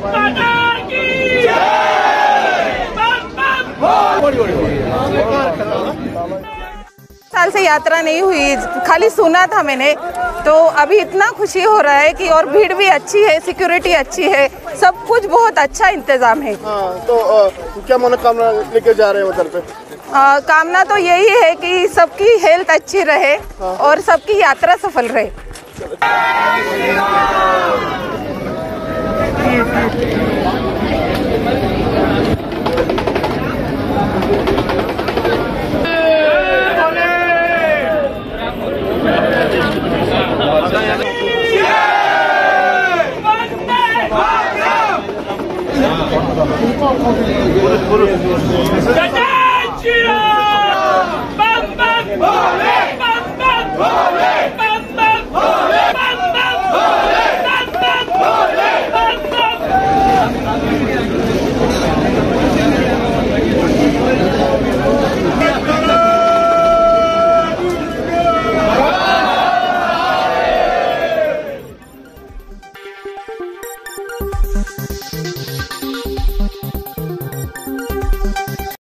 साल से यात्रा नहीं हुई, खाली सुना था मैंने, तो अभी इतना खुशी हो रहा है कि और भीड़ भी अच्छी है, सिक्योरिटी अच्छी है, सब कुछ बहुत अच्छा इंतजाम है। तो क्या मनोकामना लेके जा रहे हैं उधर पे? कामना तो यही है कि सबकी हेल्थ अच्छी रहे और सबकी यात्रा सफल रहे। Thank you.